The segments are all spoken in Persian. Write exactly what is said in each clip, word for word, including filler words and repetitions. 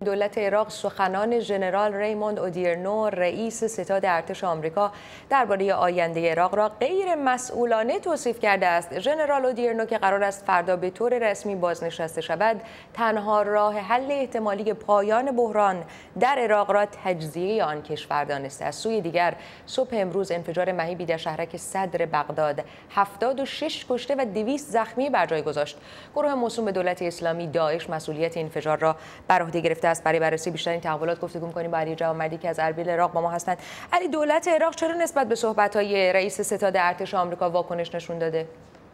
دولت عراق سخنان ژنرال ریموند اودیرنو رئیس ستاد ارتش آمریکا درباره آینده عراق را غیر مسئولانه توصیف کرده است. ژنرال اودیرنو که قرار است فردا به طور رسمی بازنشسته شود، تنها راه حل احتمالی پایان بحران در عراق را تجزیه آن کشور دانسته. از سوی دیگر صبح امروز انفجار مهیبی در شهرک صدر بغداد هفتاد و شش کشته و دویست زخمی بر جای گذاشت. گروه موسوم به دولت اسلامی داعش مسئولیت این انفجار را بر عهده گرفته است. برای بررسی بیشتر این تحولات گفتگو می‌کنیم با علی جوادمردی که از اربیل عراق با ما هستند. علی، دولت عراق چرا نسبت به صحبت‌های رئیس ستاد ارتش آمریکا واکنش نشون داده؟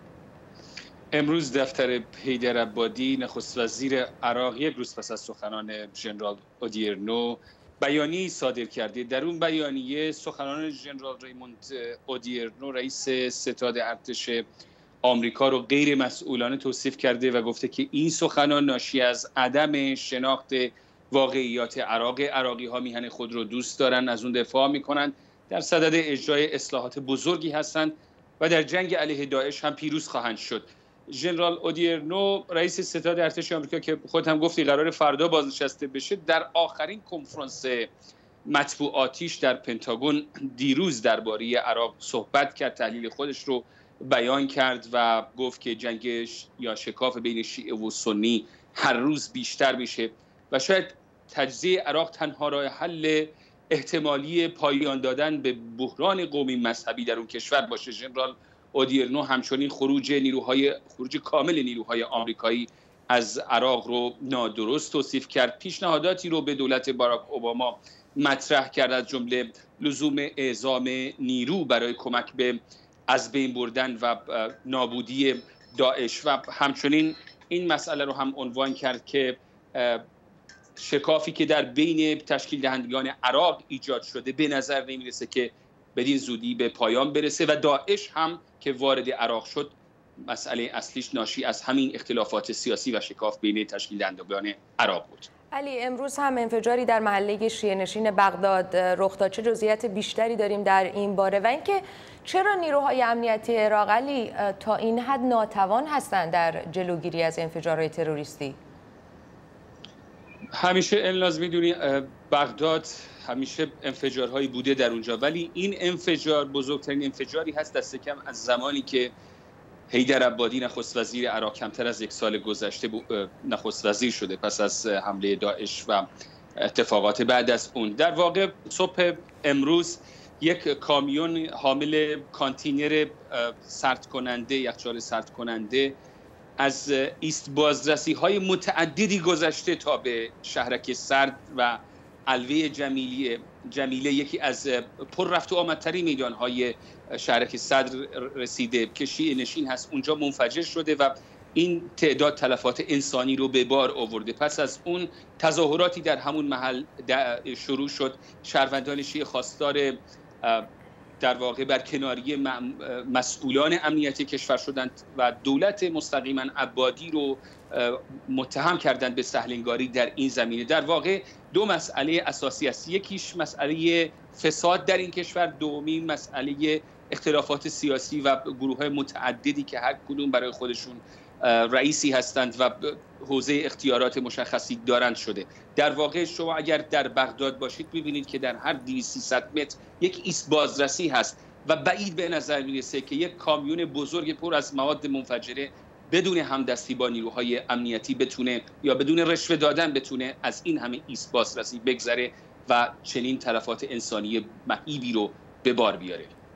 امروز دفتر حیدرآبادی نخست وزیر عراق یک روز پس از سخنان ژنرال اودیرنو بیانیه‌ای صادر کرده. در اون بیانیه سخنان ژنرال ریموند اودیرنو رئیس ستاد ارتش آمریکا رو غیر مسئولانه توصیف کرده و گفته که این سخنان ناشی از عدم شناخت واقعیات عراق. عراقی ها میهن خود رو دوست دارن، از اون دفاع میکنن، در صدد اجرای اصلاحات بزرگی هستند و در جنگ علیه داعش هم پیروز خواهند شد. ژنرال اودیرنو رئیس ستاد ارتش آمریکا که خودت هم گفتی قرار فردا بازنشسته بشه، در آخرین کنفرانس مطبوعاتیش در پنتاگون دیروز درباره عراق صحبت کرد، تحلیل خودش رو بیان کرد و گفت که جنگ یا شکاف بین شیعه و سنی هر روز بیشتر میشه و شاید تجزیه عراق تنها راه حل احتمالی پایان دادن به بحران قومی مذهبی در اون کشور باشه. ژنرال اودیرنو همچنین خروج نیروهای خروج کامل نیروهای آمریکایی از عراق رو نادرست توصیف کرد. پیشنهاداتی رو به دولت باراک اوباما مطرح کرد، از جمله لزوم اعزام نیرو برای کمک به از بین بردن و نابودی داعش و همچنین این مسئله رو هم عنوان کرد که شکافی که در بین تشکیل دهندگان عراق ایجاد شده به نظر نمیرسه که بدین زودی به پایان برسه و داعش هم که وارد عراق شد مسئله اصلیش ناشی از همین اختلافات سیاسی و شکاف بین تشکیل دهندگان عراق بود. علی، امروز هم انفجاری در محله شیعه نشین بغداد رخ داد. چه جزئیات بیشتری داریم در این باره و اینکه چرا نیروهای امنیتی عراق علی تا این حد ناتوان هستند در جلوگیری از انفجارهای تروریستی؟ همیشه الناز میدونی بغداد همیشه انفجارهایی بوده در اونجا، ولی این انفجار بزرگترین انفجاری هست دست کم از زمانی که حیدرآبادی نخست وزیر عراق کمتر از یک سال گذشته نخست وزیر شده پس از حمله داعش و اتفاقات بعد از اون. در واقع صبح امروز یک کامیون حامل کانتینر سرد کننده، یخچال سرد کننده از ایست بازرسی های متعددی گذشته تا به شهرک سرد و علوه جمیله جمیله یکی از پر رفت و آمدترین میدان های شهرک صدر رسیده که شیعه نشین هست. اونجا منفجر شده و این تعداد تلفات انسانی رو به بار آورده. پس از اون تظاهراتی در همون محل شروع شد. شهروندان شیعه خواستار در واقع بر کناری مسئولان امنیتی کشور شدند و دولت مستقیما عبادی رو متهم کردند به سهلنگاری در این زمینه. در واقع دو مسئله اساسی است، یکیش مسئله فساد در این کشور، دومی مسئله اختلافات سیاسی و گروه‌های متعددی که هر کدوم برای خودشون رئیسی هستند و حوزه اختیارات مشخصی دارند شده. در واقع شما اگر در بغداد باشید می‌بینید که در هر دویست سیصد متر یک ایست بازرسی هست و بعید به نظر میرسه که یک کامیون بزرگ پر از مواد منفجره بدون همدستی با نیروهای امنیتی بتونه یا بدون رشوه دادن بتونه از این همه ایست بازرسی بگذره و چنین تلفات انسانی مهیبی رو به بار بیاره.